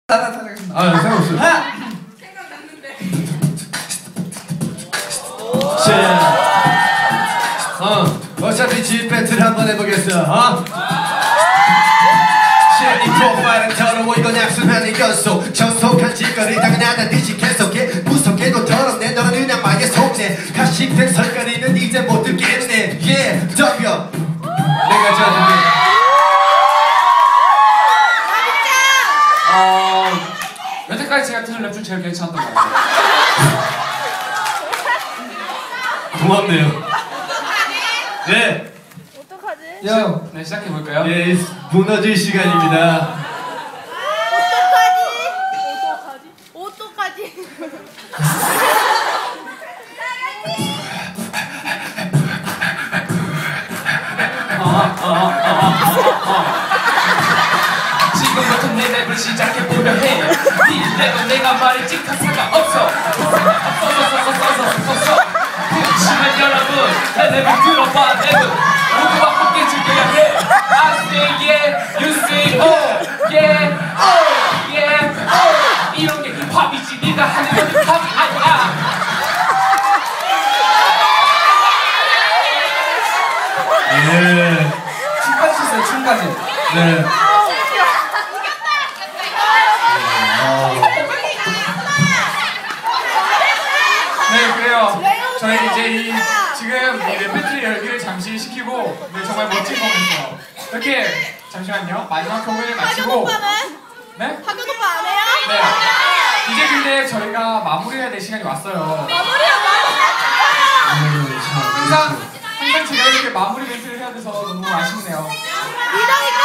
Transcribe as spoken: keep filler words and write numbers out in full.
아, 상관없어요. 생각났는데. 자, 어, 어차피 집 배틀 한번 해보겠어. 어? 이 프로파일은 더러워 이건 약순하는 연속 전속한 짓거리 당연하다 듯이 계속해 무섭게도 더럽네 너는 그냥 말에 속네 가식된 설거리는 이제 못 듣겠네 yeah 덤벼 내가 저한테 어, 여태까지 제가 들은 랩 중 제일 괜찮았던 것 같아요. 고맙네요. 네. 어떡하지? 야, 네, 시작해볼까요? 예, 무너질 시간입니다. 어떡하지? 어떡하지? 지금부터 내 랩을 시작해보려 해. 네 랩은 내가 말했지 가사가 없어. 없어, 없어, 없어, 없어, 없어. 그렇지만 여러분, 내 랩을 들어봐. 랩은 모두와 함께 즐겨야 해. I say yeah, you say oh, yeah, oh, yeah, oh. 이런 게 힙합이지. 네가 하는 건 힙합이 아니야. 예. 춤까지 있어요, 춤까지. 네. 네, 그래요. 저희 이제 이 지금 이 랩 배틀 열기를 잠시 시키고 네, 정말 멋진 공연이에요. 이렇게 잠시만요. 마지막 공연을 마치고 네? 학교 오빠 안 해요? 네. 이제 근데 저희가 마무리해야 될 시간이 왔어요. 항상 항상 제가 이렇게 마무리 멘트를 해야 돼서 너무 아쉽네요. 리더니까